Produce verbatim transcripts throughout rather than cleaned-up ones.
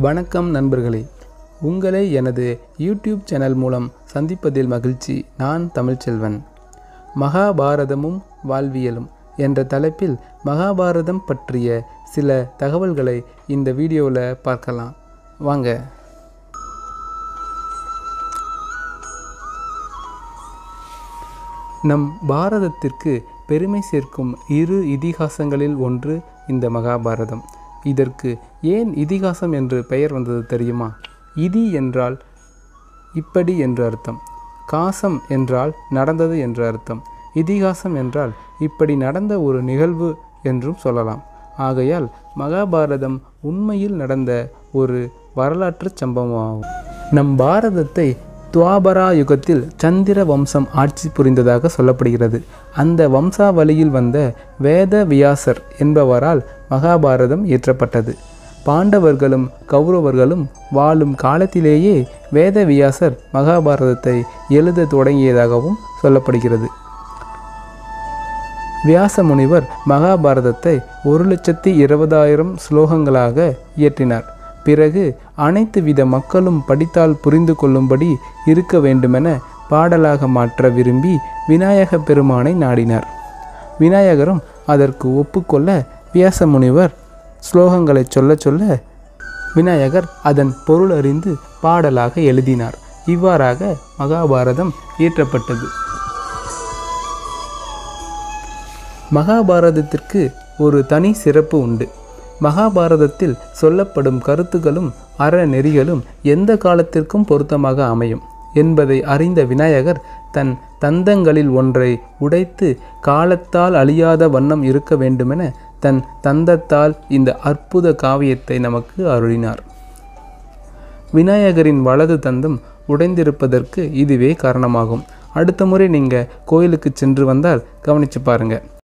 வணக்கம் நண்பர்களே, உங்களை எனது யூடியூப் சேனல் மூலம் சந்திப்பதில் மகிழ்ச்சி. நான் தமிழ்ச்செல்வன். மகாபாரதமும் வாழ்வியலும் என்ற தலைப்பில் மகாபாரதம் பற்றிய சில தகவல்களை இந்த வீடியோவில் பார்க்கலாம். வாங்க. நம் பாரதத்திற்கு பெருமை சேர்க்கும் இரு இதிகாசங்களில் ஒன்று இந்த மகாபாரதம். இதற்கு ஏன் இதிகாசம் என்று பெயர் வந்தது தெரியுமா? இதி என்றால் இப்படி என்று அர்த்தம், காசம் என்றால் நடந்தது என்று அர்த்தம், இதிகாசம் என்றால் இப்படி நடந்த ஒரு நிகழ்வு என்றும் சொல்லலாம். ஆகையால் மகாபாரதம் உண்மையில் நடந்த ஒரு வரலாற்று சம்பவமாகும். நம் பாரதத்தை துவாபரா யுகத்தில் சந்திர வம்சம் ஆட்சி புரிந்ததாக சொல்லப்படுகிறது. அந்த வம்சாவளியில் வந்த வேத வியாசர் என்பவரால் மகாபாரதம் இயற்றப்பட்டது. பாண்டவர்களும் கௌரவர்களும் வாழும் காலத்திலேயே வேத வியாசர் மகாபாரதத்தை எழுத தொடங்கியதாகவும் சொல்லப்படுகிறது. வியாச முனிவர் மகாபாரதத்தை ஒரு லட்சத்தி இருபதாயிரம் ஸ்லோகங்களாக இயற்றினார். பிறகு அனைத்து வித மக்களும் படித்தால் புரிந்து கொள்ளும்படி இருக்க வேண்டுமென பாடலாக மாற்ற விரும்பி விநாயக பெருமானை நாடினார். விநாயகரும் அதற்கு ஒப்புக்கொள்ள வியாச முனிவர் ஸ்லோகங்களை சொல்ல சொல்ல விநாயகர் அதன் பொருள் அறிந்து பாடலாக எழுதினார். இவ்வாறாக மகாபாரதம் இயற்றப்பட்டது. மகாபாரதத்திற்கு ஒரு தனி சிறப்பு உண்டு. மகாபாரதத்தில் சொல்லப்படும் கருத்துக்களும் அறநெறிகளும் எந்த காலத்திற்கும் பொருத்தமாக அமையும் என்பதை அறிந்த விநாயகர் தன் தந்தங்களில் ஒன்றை உடைத்து காலத்தால் அழியாத வண்ணம் இருக்க வேண்டுமென தன் தந்தத்தால் இந்த அற்புத காவியத்தை நமக்கு அருளினார். விநாயகரின் வலது தந்தம் உடைந்திருப்பதற்கு இதுவே காரணமாகும். அடுத்த முறை நீங்கள் கோயிலுக்கு சென்று வந்தால் கவனித்து பாருங்க.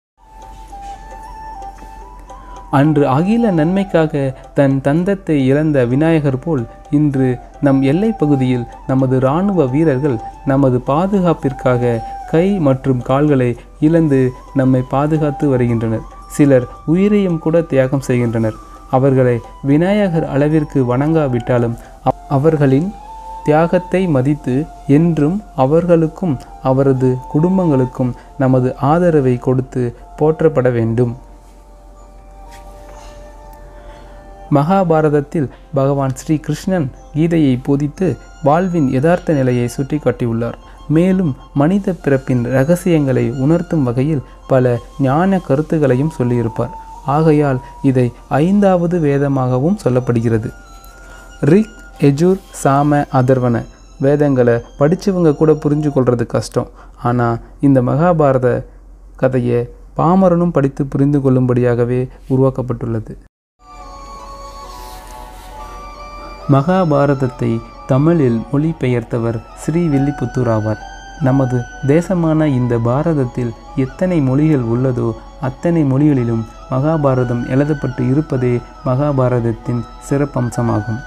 அன்று அகில நன்மைக்காக தன் தந்தத்தை இழந்த விநாயகர் போல் இன்று நம் எல்லை பகுதியில் நமது இராணுவ வீரர்கள் நமது பாதுகாப்பிற்காக கை மற்றும் கால்களை இழந்து நம்மை பாதுகாத்து வருகின்றனர். சிலர் உயிரையும் கூட தியாகம் செய்கின்றனர். அவர்களை விநாயகர் அளவிற்கு வணங்காவிட்டாலும் அவர்களின் தியாகத்தை மதித்து என்றும் அவர்களுக்கும் அவரது குடும்பங்களுக்கும் நமது ஆதரவை கொடுத்து போற்றப்பட வேண்டும். மகாபாரதத்தில் பகவான் ஸ்ரீ கிருஷ்ணன் கீதையை போதித்து வாழ்வின் யதார்த்த நிலையை சுட்டி காட்டியுள்ளார். மேலும் மனித பிறப்பின் இரகசியங்களை உணர்த்தும் வகையில் பல ஞான கருத்துக்களையும் சொல்லியிருப்பார். ஆகையால் இதை ஐந்தாவது வேதமாகவும் சொல்லப்படுகிறது. ரிக், யஜுர், சாம, அதர்வன வேதங்களை படித்தவங்க கூட புரிஞ்சு கொள்வது கஷ்டம். ஆனால் இந்த மகாபாரத கதையை பாமரனும் படித்து புரிந்து கொள்ளும்படியாகவே உருவாக்கப்பட்டுள்ளது. மகாபாரதத்தை தமிழில் மொழிபெயர்த்தவர் ஸ்ரீவில்லிபுத்தூர் ஆவார். நமது தேசமான இந்த பாரதத்தில் எத்தனை மொழிகள் உள்ளதோ அத்தனை மொழிகளிலும் மகாபாரதம் எழுதப்பட்டு இருப்பதே மகாபாரதத்தின் சிறப்பம்சமாகும்.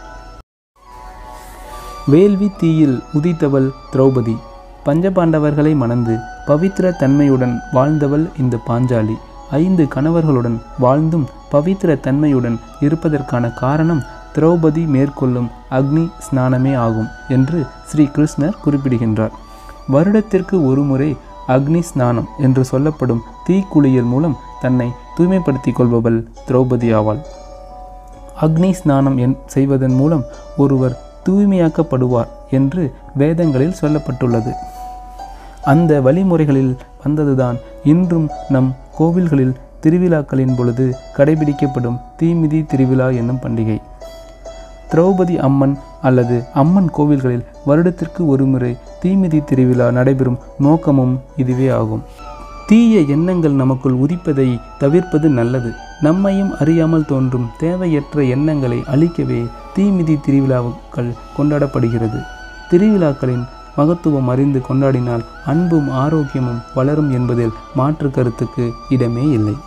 வேள்வி தீயில் உதித்தவள் திரௌபதி. பஞ்சபாண்டவர்களை மணந்து பவித்திர தன்மையுடன் வாழ்ந்தவள் இந்த பாஞ்சாலி. ஐந்து கணவர்களுடன் வாழ்ந்தும் பவித்திர தன்மையுடன் இருப்பதற்கான காரணம் திரௌபதி மேற்கொள்ளும் அக்னி ஸ்நானமே ஆகும் என்று ஸ்ரீ கிருஷ்ணர் குறிப்பிடுகின்றார். வருடத்திற்கு ஒரு முறை அக்னி ஸ்நானம் என்று சொல்லப்படும் தீக்குளியல் மூலம் தன்னை தூய்மைப்படுத்தி கொள்பவள் திரௌபதி ஆவாள். அக்னி ஸ்நானம் என் செய்வதன் மூலம் ஒருவர் தூய்மையாக்கப்படுவார் என்று வேதங்களில் சொல்லப்பட்டுள்ளது. அந்த வழிமுறைகளில் வந்ததுதான் இன்றும் நம் கோவில்களில் திருவிழாக்களின் பொழுது கடைபிடிக்கப்படும் தீமிதி திருவிழா என்னும் பண்டிகை. திரௌபதி அம்மன் அல்லது அம்மன் கோவில்களில் வருடத்திற்கு ஒருமுறை தீமிதி திருவிழா நடைபெறும் நோக்கமும் இதுவே ஆகும். தீய எண்ணங்கள் நமக்குள் உதிப்பதை தவிர்ப்பது நல்லது. நம்மையும் அறியாமல் தோன்றும் தேவையற்ற எண்ணங்களை அழிக்கவே தீமிதி திருவிழாக்கள் கொண்டாடப்படுகிறது. திருவிழாக்களின் மகத்துவம் அறிந்து கொண்டாடினால் அன்பும் ஆரோக்கியமும் வளரும் என்பதில் மாற்று கருத்துக்கு இடமே இல்லை.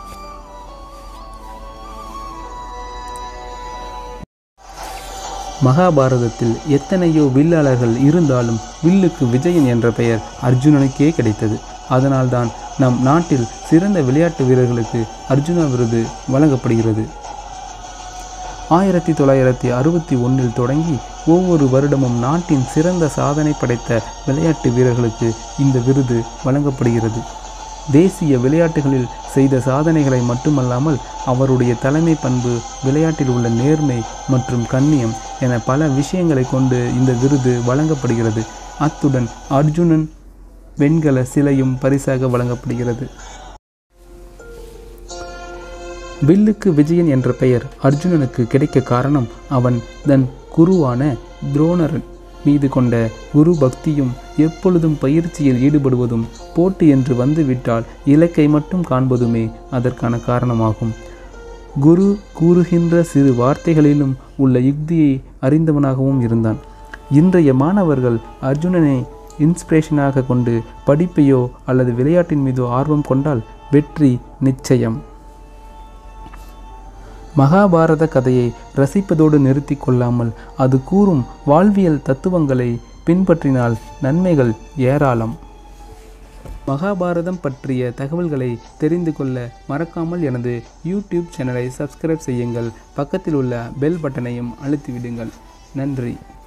மகாபாரதத்தில் எத்தனையோ வில்லாளர்கள் இருந்தாலும் வில்லுக்கு விஜயன் என்ற பெயர் அர்ஜுனனுக்கே கிடைத்தது. அதனால்தான் நம் நாட்டில் சிறந்த விளையாட்டு வீரர்களுக்கு அர்ஜுனா விருது வழங்கப்படுகிறது. ஆயிரத்தி தொள்ளாயிரத்தி அறுபத்தி ஒன்றில் தொடங்கி ஒவ்வொரு வருடமும் நாட்டின் சிறந்த சாதனை படைத்த விளையாட்டு வீரர்களுக்கு இந்த விருது வழங்கப்படுகிறது. தேசிய விளையாட்டுகளில் செய்த சாதனைகளை மட்டுமல்லாமல் அவருடைய தலைமை பண்பு, விளையாட்டில் உள்ள நேர்மை மற்றும் கண்ணியம் என பல விஷயங்களை கொண்டு இந்த விருது வழங்கப்படுகிறது. அத்துடன் அர்ஜுனன் வெண்கல சிலையும் பரிசாக வழங்கப்படுகிறது. வில்லுக்கு விஜயன் என்ற பெயர் அர்ஜுனனுக்கு கிடைக்க காரணம் அவன் தன் குருவான துரோணர் மீது கொண்ட குரு பக்தியும் எப்பொழுதும் பயிற்சியில் ஈடுபடுவதும் போட்டி என்று வந்துவிட்டால் இலக்கை மட்டும் காண்பதுமே அதற்கான காரணமாகும். குரு கூறுகின்ற சிறு வார்த்தைகளிலும் உள்ள யுக்தியை அறிந்தவனாகவும் இருந்தான். இன்றைய மாணவர்கள் அர்ஜுனனை இன்ஸ்பிரேஷனாக கொண்டு படிப்பையோ அல்லது விளையாட்டின் மீதோ ஆர்வம் கொண்டால் வெற்றி நிச்சயம். மகாபாரத கதையை ரசிப்பதோடு நிறுத்தி கொள்ளாமல் அது கூறும் வாழ்வியல் தத்துவங்களை பின்பற்றினால் நன்மைகள் ஏராளம். மகாபாரதம் பற்றிய தகவல்களை தெரிந்து கொள்ள மறக்காமல் எனது யூடியூப் சேனலை சப்ஸ்கிரைப் செய்யுங்கள். பக்கத்தில் உள்ள பெல் பட்டனையும் அழுத்திவிடுங்கள். நன்றி.